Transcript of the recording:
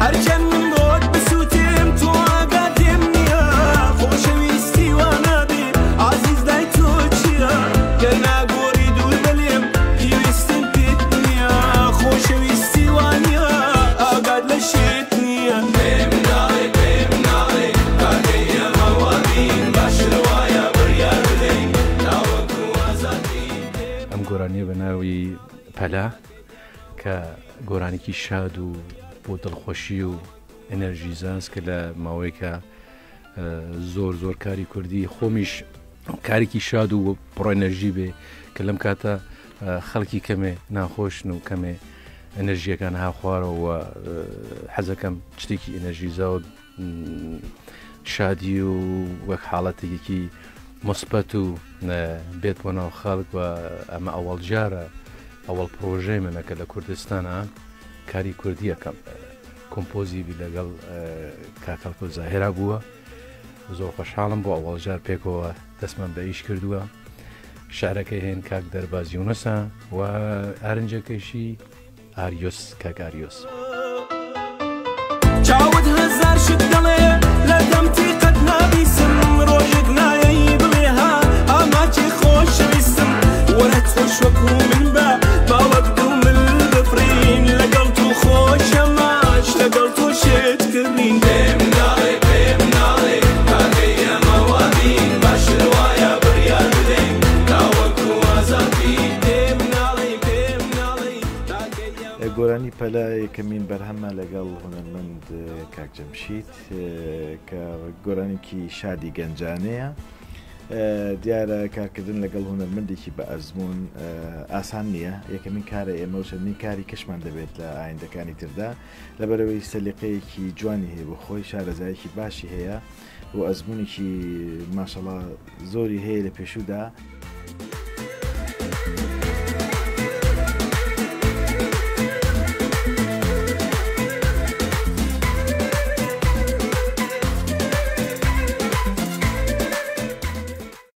هەرچەند من بۆت بسووتێم تۆ ئاگاتێم نییە خۆشەویستی وا نابێ عەزیز لای تۆ چییە گەر ناگۆڕی دوور بەلێم پێویستم پێت نییە خۆشەویستی وا نییە ئاگات لە شێت نییە پێم ناڵێ کاکەی ئێمە وابین باشتر وایە بڕیار بدەین ناوەکو ئازادی ئەم گۆرانیە بە ناوی پەلا کە گۆرانێکی شاد و بۆ دڵخۆشی و ئەنەرژیزانس کە لە ماوەیەکە زۆر کاری کوردی خۆمیش کارێکی شاد و پڕ ئەنەرژی بێ کە لەم کاتە خەڵکی کەمێ ناخۆشن و کەمێ ئەنەرژیەکان هاخوارەوە حەزەکەم شتێکی ئەنەرژیزا و شادی و وەک حاڵەتێکی مثبت و بێت بۆ ناو خەڵک و ئەمە ئەوەڵ جارە ئەوەڵ پرۆژەی منەکە لە کوردستانە کاری کوردی یەکەم کۆمپۆزیبی لەگەڵ کاکەڵکۆ زاهێرا بووە زۆر خۆشحاڵم بۆ ئەوەڵ جار پێکەوە دەستمان بە ئیش کردووە شارەکەی هێن کاک دەرباز یونسە و ئارنجەکەیشی ئاریۆس کاک ئاریۆس چاوت هەزار شت دەڵێ لە دەمتی قەت نابیسم ڕۆژێک نایەی بڵێ ها ئاماچی خۆشەویستم وەرە تۆش وەکو من بە باوەک دڵ بفرین لەگەڵ تو خۆشەماش لەگەڵ تۆ شێت کردین پێم ناڵێ کاکەی ئێمە وابین باشتر وایە بڕیار بدەین ناوەکو ئازادی پێم ناڵێ گۆرانی پەلا یەکەمین بەرهەمە لەگەڵ هونەرمەند کاک جەمشید کە گۆرانێکی شادی گەنجانەیە دیارە کارکردن لەگەڵ هونەرمەندێکی بە ئەزمون ئاسان نییە یەکەمین کارە ئێمە و چەندین کاری کەشمان دەبێت لە ئایندەکانی تردا لەبەرەوەی سەلیقەیەکی جوانی هەیە بۆ خۆی شارەزایەکی باشی هەیە و ئەزمونێکی ماشەڵڵا زۆری هەیە لە پێشوودا